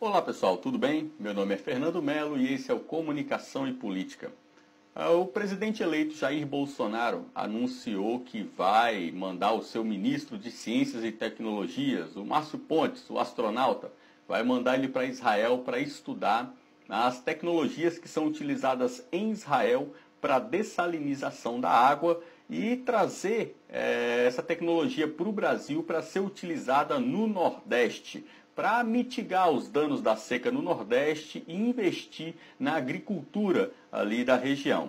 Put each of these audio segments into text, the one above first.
Olá pessoal, tudo bem? Meu nome é Fernando Melo e esse é o Comunicação e Política. O presidente eleito Jair Bolsonaro anunciou que vai mandar o seu ministro de Ciências e Tecnologias, o Márcio Pontes, o astronauta, vai mandar ele para Israel para estudar as tecnologias que são utilizadas em Israel para dessalinização da água e trazer essa tecnologia para o Brasil para ser utilizada no Nordeste, para mitigar os danos da seca no Nordeste e investir na agricultura ali da região.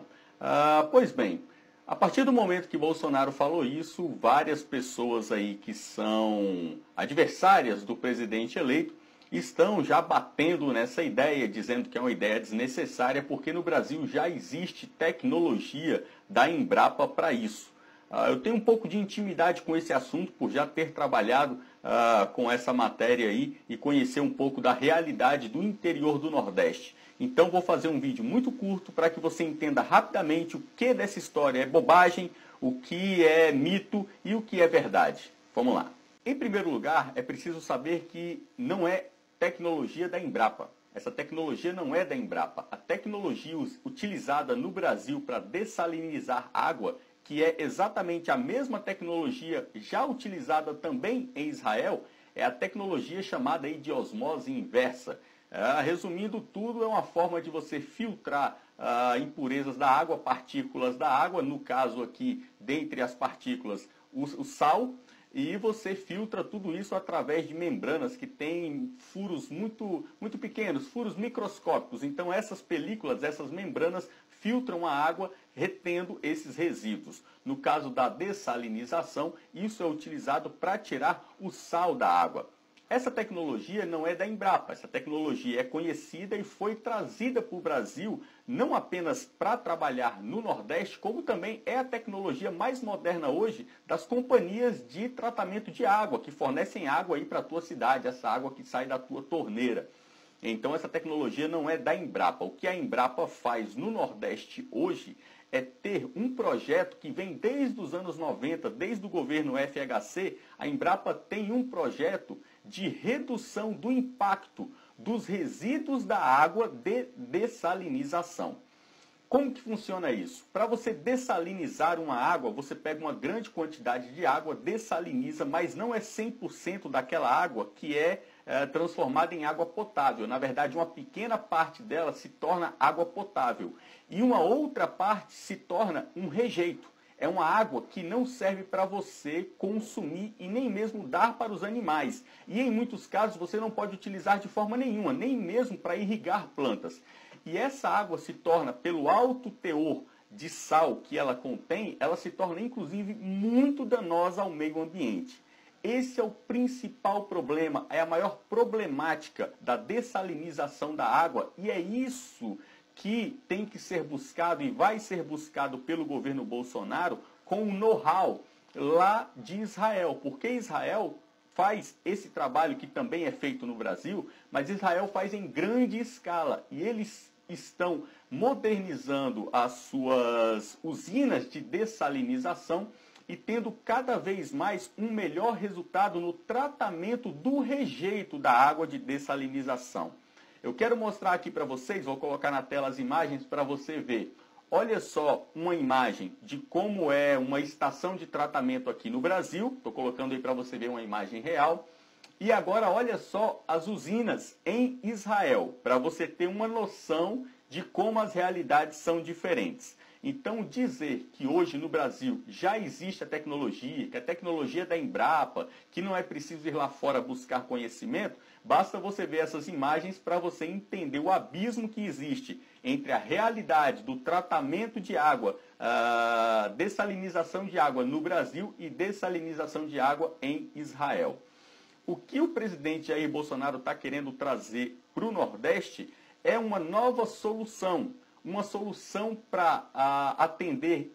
Pois bem, a partir do momento que Bolsonaro falou isso, várias pessoas aí que são adversárias do presidente eleito estão já batendo nessa ideia, dizendo que é uma ideia desnecessária, porque no Brasil já existe tecnologia da Embrapa para isso. Eu tenho um pouco de intimidade com esse assunto, por já ter trabalhado com essa matéria aí e conhecer um pouco da realidade do interior do Nordeste. Então vou fazer um vídeo muito curto para que você entenda rapidamente o que dessa história é bobagem, o que é mito e o que é verdade. Vamos lá. Em primeiro lugar, é preciso saber que não é tecnologia da Embrapa. Essa tecnologia não é da Embrapa. A tecnologia utilizada no Brasil para dessalinizar água, que é exatamente a mesma tecnologia já utilizada também em Israel, é a tecnologia chamada aí de osmose inversa. Resumindo tudo, é uma forma de você filtrar impurezas da água, partículas da água, no caso aqui, dentre as partículas, o sal, e você filtra tudo isso através de membranas que têm furos muito pequenos, furos microscópicos. Então essas películas, essas membranas filtram a água, retendo esses resíduos. No caso da dessalinização, isso é utilizado para tirar o sal da água. Essa tecnologia não é da Embrapa, essa tecnologia é conhecida e foi trazida para o Brasil não apenas para trabalhar no Nordeste, como também é a tecnologia mais moderna hoje das companhias de tratamento de água, que fornecem água aí para a tua cidade, essa água que sai da tua torneira. Então essa tecnologia não é da Embrapa. O que a Embrapa faz no Nordeste hoje é ter um projeto que vem desde os anos 90, desde o governo FHC, a Embrapa tem um projeto de redução do impacto dos resíduos da água de dessalinização. Como que funciona isso? Para você dessalinizar uma água, você pega uma grande quantidade de água, dessaliniza, mas não é 100% daquela água que é transformada em água potável. Na verdade, uma pequena parte dela se torna água potável e uma outra parte se torna um rejeito. É uma água que não serve para você consumir e nem mesmo dar para os animais. E em muitos casos você não pode utilizar de forma nenhuma, nem mesmo para irrigar plantas. E essa água se torna, pelo alto teor de sal que ela contém, ela se torna inclusive muito danosa ao meio ambiente. Esse é o principal problema, é a maior problemática da dessalinização da água e é isso que tem que ser buscado e vai ser buscado pelo governo Bolsonaro com o know-how lá de Israel, porque Israel faz esse trabalho que também é feito no Brasil, mas Israel faz em grande escala e eles estão modernizando as suas usinas de dessalinização e tendo cada vez mais um melhor resultado no tratamento do rejeito da água de dessalinização. Eu quero mostrar aqui para vocês, vou colocar na tela as imagens para você ver. Olha só uma imagem de como é uma estação de tratamento aqui no Brasil. Estou colocando aí para você ver uma imagem real. E agora olha só as usinas em Israel, para você ter uma noção de como as realidades são diferentes. Então dizer que hoje no Brasil já existe a tecnologia, que a tecnologia da Embrapa, que não é preciso ir lá fora buscar conhecimento, basta você ver essas imagens para você entender o abismo que existe entre a realidade do tratamento de água, dessalinização de água no Brasil e dessalinização de água em Israel. O que o presidente Jair Bolsonaro está querendo trazer para o Nordeste é uma nova solução. Uma solução para atender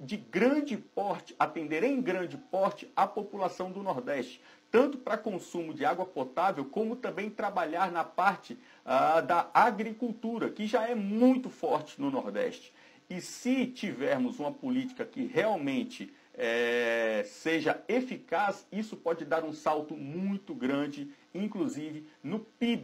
em grande porte a população do Nordeste, tanto para consumo de água potável, como também trabalhar na parte da agricultura, que já é muito forte no Nordeste. E se tivermos uma política que realmente seja eficaz, isso pode dar um salto muito grande, inclusive no PIB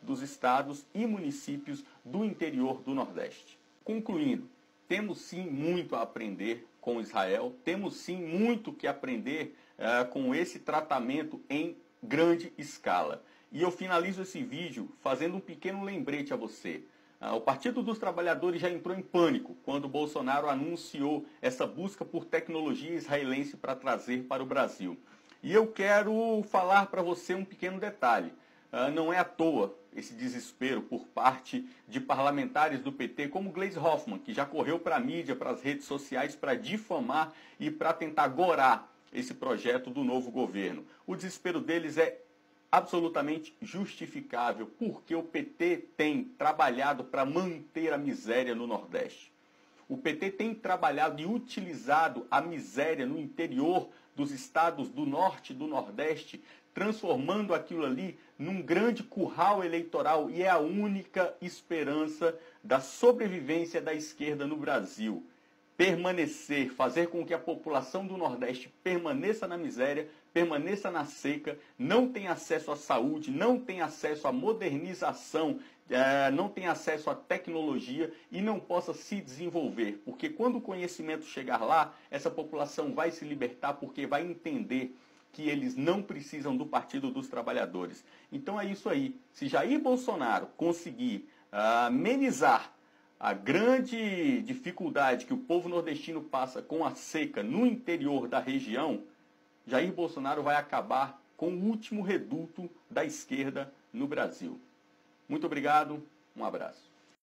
dos estados e municípios do interior do Nordeste. Concluindo, temos sim muito a aprender com Israel, temos sim muito que aprender com esse tratamento em grande escala. E eu finalizo esse vídeo fazendo um pequeno lembrete a você. O Partido dos Trabalhadores já entrou em pânico quando Bolsonaro anunciou essa busca por tecnologia israelense para trazer para o Brasil. E eu quero falar para você um pequeno detalhe. Não é à toa esse desespero por parte de parlamentares do PT, como Gleisi Hoffmann, que já correu para a mídia, para as redes sociais, para difamar e para tentar gorar esse projeto do novo governo. O desespero deles é absolutamente justificável, porque o PT tem trabalhado para manter a miséria no Nordeste. O PT tem trabalhado e utilizado a miséria no interior dos estados do Norte e do Nordeste, transformando aquilo ali num grande curral eleitoral, e é a única esperança da sobrevivência da esquerda no Brasil. Permanecer, fazer com que a população do Nordeste permaneça na miséria, permaneça na seca, não tenha acesso à saúde, não tenha acesso à modernização, não tenha acesso à tecnologia e não possa se desenvolver. Porque quando o conhecimento chegar lá, essa população vai se libertar, porque vai entender que eles não precisam do Partido dos Trabalhadores. Então é isso aí. Se Jair Bolsonaro conseguir amenizar a grande dificuldade que o povo nordestino passa com a seca no interior da região, Jair Bolsonaro vai acabar com o último reduto da esquerda no Brasil. Muito obrigado, um abraço.